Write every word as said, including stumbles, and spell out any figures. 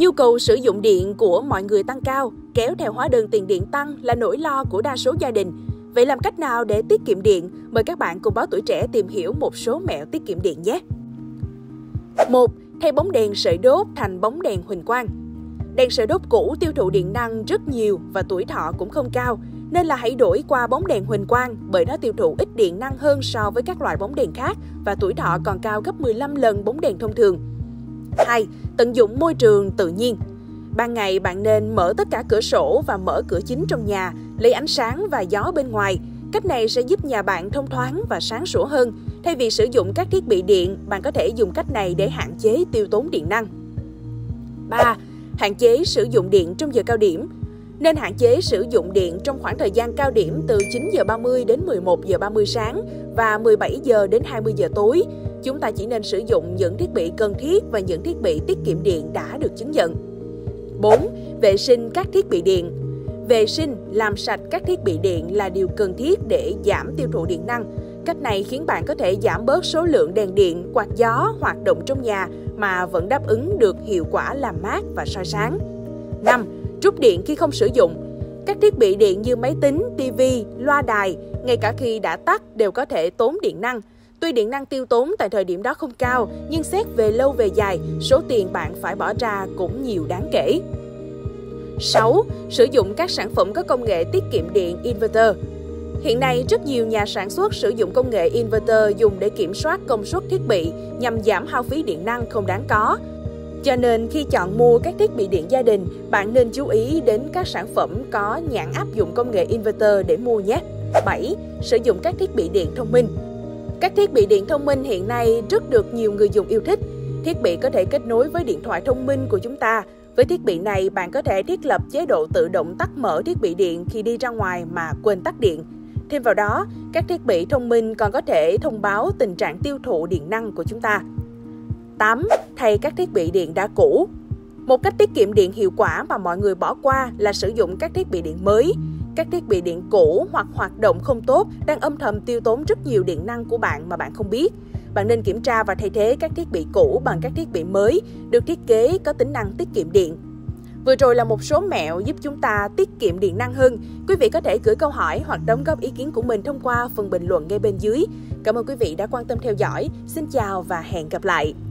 Nhu cầu sử dụng điện của mọi người tăng cao, kéo theo hóa đơn tiền điện tăng là nỗi lo của đa số gia đình. Vậy làm cách nào để tiết kiệm điện? Mời các bạn cùng Báo Tuổi Trẻ tìm hiểu một số mẹo tiết kiệm điện nhé! một. Thay bóng đèn sợi đốt thành bóng đèn huỳnh quang. Đèn sợi đốt cũ tiêu thụ điện năng rất nhiều và tuổi thọ cũng không cao, nên là hãy đổi qua bóng đèn huỳnh quang bởi nó tiêu thụ ít điện năng hơn so với các loại bóng đèn khác và tuổi thọ còn cao gấp mười lăm lần bóng đèn thông thường. hai. Tận dụng môi trường tự nhiên. Ban ngày bạn nên mở tất cả cửa sổ và mở cửa chính trong nhà, lấy ánh sáng và gió bên ngoài. Cách này sẽ giúp nhà bạn thông thoáng và sáng sủa hơn. Thay vì sử dụng các thiết bị điện, bạn có thể dùng cách này để hạn chế tiêu tốn điện năng. ba. Hạn chế sử dụng điện trong giờ cao điểm. Nên hạn chế sử dụng điện trong khoảng thời gian cao điểm từ chín giờ ba mươi đến mười một giờ ba mươi sáng và mười bảy giờ đến hai mươi giờ tối. Chúng ta chỉ nên sử dụng những thiết bị cần thiết và những thiết bị tiết kiệm điện đã được chứng nhận. bốn. Vệ sinh các thiết bị điện. Vệ sinh, làm sạch các thiết bị điện là điều cần thiết để giảm tiêu thụ điện năng. Cách này khiến bạn có thể giảm bớt số lượng đèn điện, quạt gió hoạt động trong nhà mà vẫn đáp ứng được hiệu quả làm mát và soi sáng. năm. Trút điện khi không sử dụng. Các thiết bị điện như máy tính, ti vi, loa đài, ngay cả khi đã tắt đều có thể tốn điện năng. Tuy điện năng tiêu tốn tại thời điểm đó không cao, nhưng xét về lâu về dài, số tiền bạn phải bỏ ra cũng nhiều đáng kể. sáu. Sử dụng các sản phẩm có công nghệ tiết kiệm điện inverter. Hiện nay, rất nhiều nhà sản xuất sử dụng công nghệ inverter dùng để kiểm soát công suất thiết bị nhằm giảm hao phí điện năng không đáng có. Cho nên khi chọn mua các thiết bị điện gia đình, bạn nên chú ý đến các sản phẩm có nhãn áp dụng công nghệ inverter để mua nhé. bảy. Sử dụng các thiết bị điện thông minh. Các thiết bị điện thông minh hiện nay rất được nhiều người dùng yêu thích. Thiết bị có thể kết nối với điện thoại thông minh của chúng ta. Với thiết bị này, bạn có thể thiết lập chế độ tự động tắt mở thiết bị điện khi đi ra ngoài mà quên tắt điện. Thêm vào đó, các thiết bị thông minh còn có thể thông báo tình trạng tiêu thụ điện năng của chúng ta. tám. Thay các thiết bị điện đã cũ. Một cách tiết kiệm điện hiệu quả mà mọi người bỏ qua là sử dụng các thiết bị điện mới. Các thiết bị điện cũ hoặc hoạt động không tốt đang âm thầm tiêu tốn rất nhiều điện năng của bạn mà bạn không biết. Bạn nên kiểm tra và thay thế các thiết bị cũ bằng các thiết bị mới được thiết kế có tính năng tiết kiệm điện. Vừa rồi là một số mẹo giúp chúng ta tiết kiệm điện năng hơn. Quý vị có thể gửi câu hỏi hoặc đóng góp ý kiến của mình thông qua phần bình luận ngay bên dưới. Cảm ơn quý vị đã quan tâm theo dõi. Xin chào và hẹn gặp lại!